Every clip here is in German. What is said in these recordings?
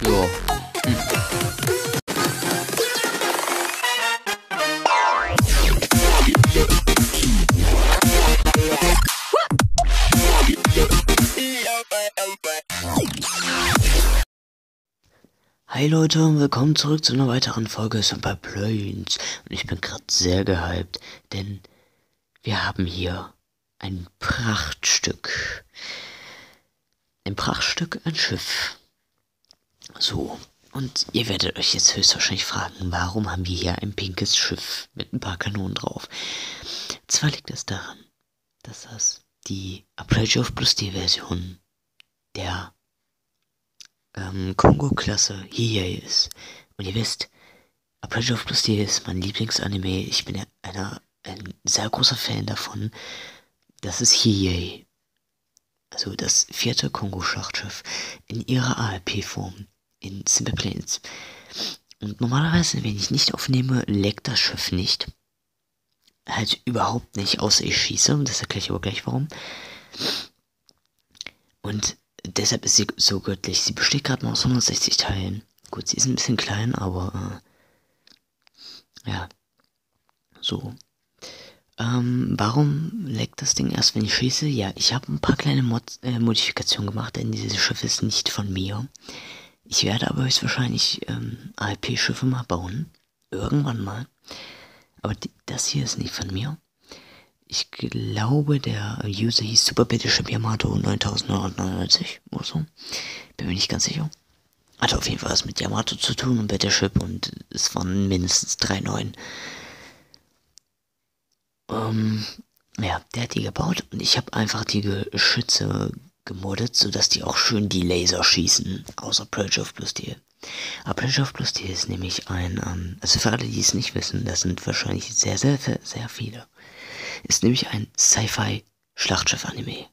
Ja. Hi Leute und willkommen zurück zu einer weiteren Folge Super Planes. Und ich bin gerade sehr gehypt, denn wir haben hier ein Prachtstück. Ein Prachtstück, ein Schiff. So, und ihr werdet euch jetzt höchstwahrscheinlich fragen, warum haben wir hier ein pinkes Schiff mit ein paar Kanonen drauf? Zwar liegt es daran, dass das die Apogee of Plus D Version der Kongo-Klasse Hiei ist. Und ihr wisst, Apogee of Plus D ist mein Lieblingsanime. Ich bin ja ein sehr großer Fan davon. Das ist Hiei. Also das 4. Kongo-Schlachtschiff in ihrer ALP-Form in Simple Planes. Und normalerweise, wenn ich nicht aufnehme, leckt das Schiff nicht. Halt überhaupt nicht, außer ich schieße. Und das erkläre ich aber gleich warum. Und deshalb ist sie so göttlich. Sie besteht gerade mal aus 160 Teilen. Gut, sie ist ein bisschen klein, aber ja, so. Warum leckt das Ding erst, wenn ich schieße? Ja, ich habe ein paar kleine Modifikationen gemacht, denn dieses Schiff ist nicht von mir. Ich werde aber höchstwahrscheinlich ALP-Schiffe mal bauen. Irgendwann mal. Aber das hier ist nicht von mir. Ich glaube, der User hieß Super Battleship Yamato 9999 oder so. Bin mir nicht ganz sicher. Hatte auf jeden Fall was mit Yamato zu tun und Battleship und es waren mindestens 3.9. Ja, der hat die gebaut und ich habe einfach die Geschütze gemoddet, sodass die auch schön die Laser schießen, außer Apogee of Plus D. Apogee of Plus D ist nämlich ein, also für alle, die es nicht wissen, das sind wahrscheinlich sehr, sehr, sehr, sehr viele, ist nämlich ein Sci-Fi-Schlachtschiff-Anime.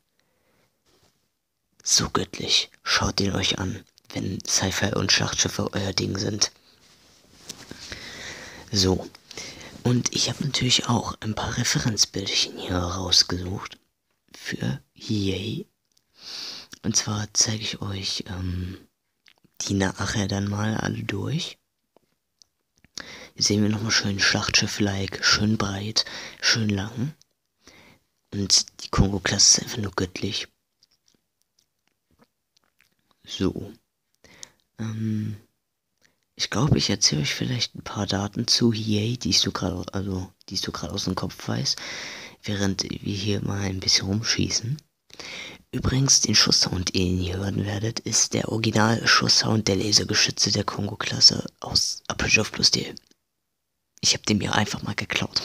So göttlich. Schaut den euch an, wenn Sci-Fi und Schlachtschiffe euer Ding sind. So. Und ich habe natürlich auch ein paar Referenzbildchen hier rausgesucht für Hiei. Und zwar zeige ich euch die nachher dann mal alle durch. Hier sehen wir nochmal schön Schlachtschiff-like, schön breit, schön lang. Und die Kongo-Klasse ist einfach nur göttlich. So. Ich glaube, ich erzähle euch vielleicht ein paar Daten zu Hiei, die ich so gerade aus dem Kopf weiß, während wir hier mal ein bisschen rumschießen. Übrigens, den Schusssound, den ihr hören werdet, ist der Original-Schusssound der Lasergeschütze der Kongo-Klasse aus Apogee of Plus D. Ich habe den mir einfach mal geklaut.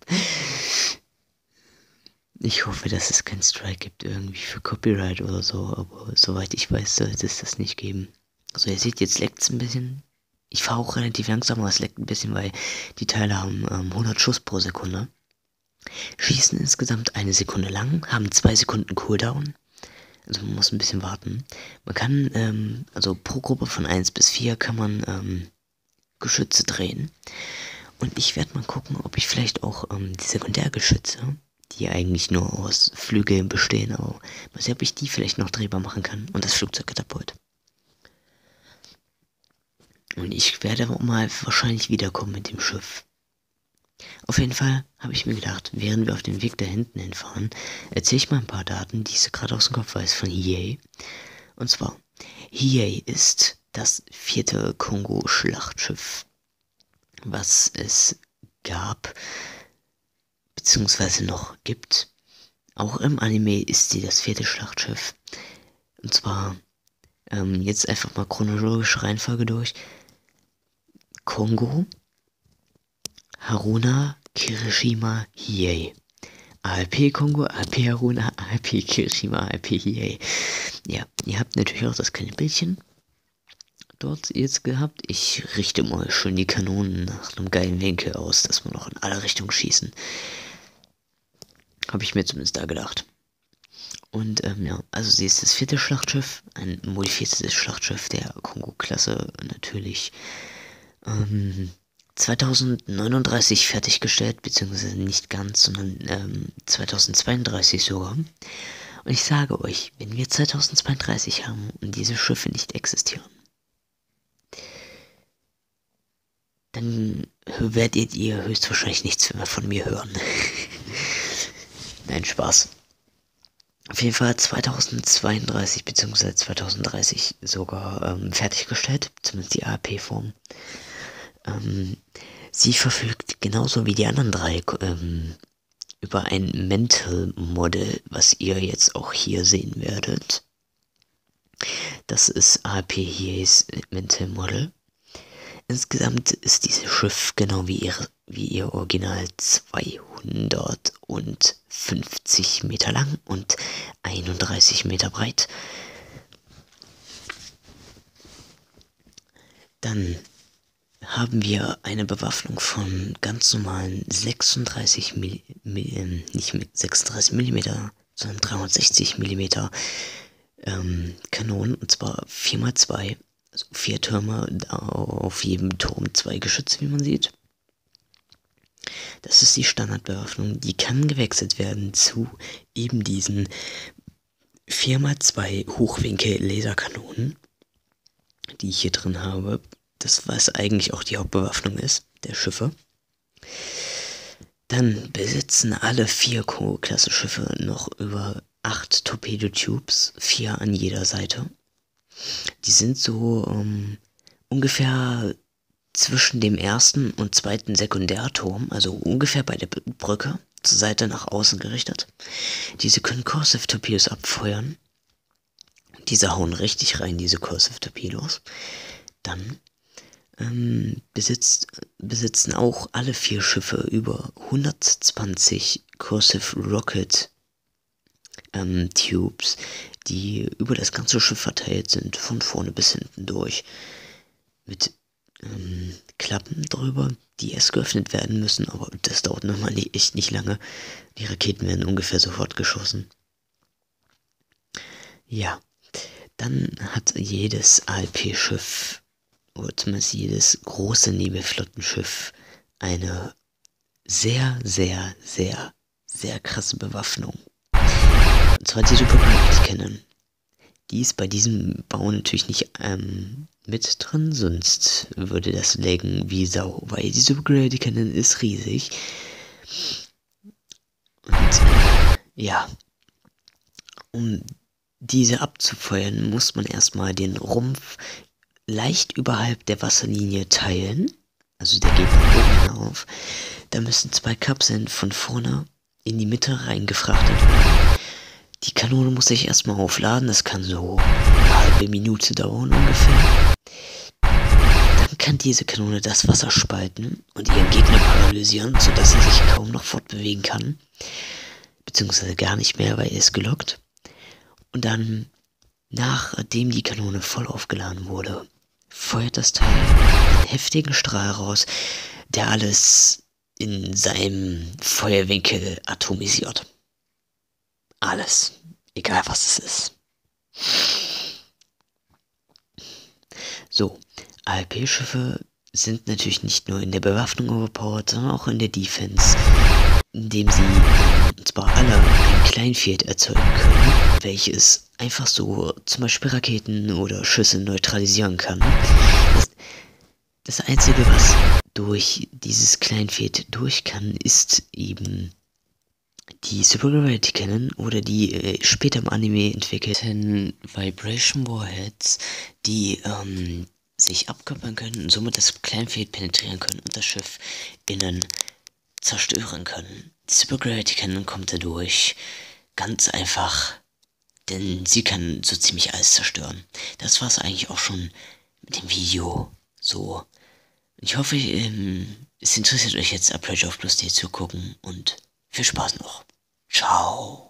Ich hoffe, dass es keinen Strike gibt irgendwie für Copyright oder so, aber soweit ich weiß, sollte es das nicht geben. Also ihr seht, jetzt leckt es ein bisschen. Ich fahre auch relativ langsam, aber es leckt ein bisschen, weil die Teile haben 100 Schuss pro Sekunde. Schießen insgesamt 1 Sekunde lang, haben 2 Sekunden Cooldown. Also man muss ein bisschen warten. Man kann, also pro Gruppe von 1 bis 4 kann man Geschütze drehen. Und ich werde mal gucken, ob ich vielleicht auch die Sekundärgeschütze, die eigentlich nur aus Flügeln bestehen, aber mal sehen, ob ich die vielleicht noch drehbar machen kann. Und das Flugzeugkatapult. Und ich werde auch mal wahrscheinlich wiederkommen mit dem Schiff. Auf jeden Fall habe ich mir gedacht, während wir auf dem Weg da hinten hinfahren, erzähle ich mal ein paar Daten, die ich gerade aus dem Kopf weiß von Hiei. Und zwar, Hiei ist das 4. Kongo-Schlachtschiff, was es gab, beziehungsweise noch gibt. Auch im Anime ist sie das 4. Schlachtschiff. Und zwar, jetzt einfach mal chronologische Reihenfolge durch. Kongo, Haruna, Kirishima, Hiei. ALP Kongo, ALP Haruna, ALP Kirishima, ALP Hiei. Ja, ihr habt natürlich auch das kleine Bildchen dort jetzt gehabt. Ich richte mal schön die Kanonen nach einem geilen Winkel aus, dass wir noch in alle Richtungen schießen. Habe ich mir zumindest da gedacht. Und ja, also sie ist das 4. Schlachtschiff, ein modifiziertes Schlachtschiff der Kongo-Klasse natürlich 2039 fertiggestellt, beziehungsweise nicht ganz, sondern 2032 sogar. Und ich sage euch, wenn wir 2032 haben und diese Schiffe nicht existieren, dann werdet ihr höchstwahrscheinlich nichts mehr von mir hören. Nein, Spaß. Auf jeden Fall 2032 bzw. 2030 sogar fertiggestellt, zumindest die AAP-Form. Sie verfügt genauso wie die anderen drei über ein Mental Model, was ihr jetzt auch hier sehen werdet. Das ist AAP HEA's Mental Model. Insgesamt ist dieses Schiff genau wie ihr Original 250 Meter lang und 31 Meter breit. Dann haben wir eine Bewaffnung von ganz normalen 36 nicht 36 mm, sondern 360 mm Kanonen, und zwar 4x2, also 4 Türme, auf jedem Turm 2 Geschütze, wie man sieht. Das ist die Standardbewaffnung, die kann gewechselt werden zu eben diesen 4x2 Hochwinkel-Laserkanonen, die ich hier drin habe. Das, was eigentlich auch die Hauptbewaffnung ist, der Schiffe. Dann besitzen alle 4 Klasse-Schiffe noch über 8 Torpedo-Tubes, 4 an jeder Seite. Die sind so ungefähr zwischen dem ersten und zweiten Sekundärturm, also ungefähr bei der Brücke, zur Seite nach außen gerichtet. Diese können Cursive Torpedos abfeuern. Diese hauen richtig rein, diese Cursive Torpedos. Dann besitzen auch alle 4 Schiffe über 120 Cursive Rocket Tubes, die über das ganze Schiff verteilt sind, von vorne bis hinten durch. Mit Klappen drüber, die erst geöffnet werden müssen, aber das dauert nochmal echt nicht lange. Die Raketen werden ungefähr sofort geschossen. Ja, dann hat jedes ALP-Schiff, oder zumindest jedes große Nebelflottenschiff, eine sehr, sehr, sehr, sehr krasse Bewaffnung. Und zwar die Super Gravity Cannon. Die ist bei diesem Bau natürlich nicht mit drin, sonst würde das laggen wie Sau, weil die Super Gravity Cannon ist riesig. Und ja, um diese abzufeuern, muss man erstmal den Rumpf leicht überhalb der Wasserlinie teilen. Also der geht nach oben hinauf. Da müssen 2 Kapseln von vorne in die Mitte reingefrachtet werden. Die Kanone muss sich erstmal aufladen, das kann so eine halbe Minute dauern ungefähr. Dann kann diese Kanone das Wasser spalten und ihren Gegner paralysieren, sodass er sich kaum noch fortbewegen kann. Beziehungsweise gar nicht mehr, weil er ist gelockt. Und dann, nachdem die Kanone voll aufgeladen wurde, feuert das Teil einen heftigen Strahl raus, der alles in seinem Feuerwinkel atomisiert. Alles. Egal was es ist. So, ALP-Schiffe sind natürlich nicht nur in der Bewaffnung overpowered, sondern auch in der Defense, indem sie und zwar alle ein Kleinfield erzeugen können, welches einfach so zum Beispiel Raketen oder Schüsse neutralisieren kann. Das Einzige, was durch dieses Kleinfield durch kann, ist eben die Super Gravity Cannon oder die später im Anime entwickelten Vibration Warheads, die sich abkoppeln können und somit das Kleinfeld penetrieren können und das Schiff innen zerstören können. Die Super Gravity Cannon kommt dadurch ganz einfach, denn sie kann so ziemlich alles zerstören. Das war es eigentlich auch schon mit dem Video. So. Ich hoffe, es interessiert euch jetzt, Upgrade of Plus Day zu gucken und viel Spaß noch. Ciao.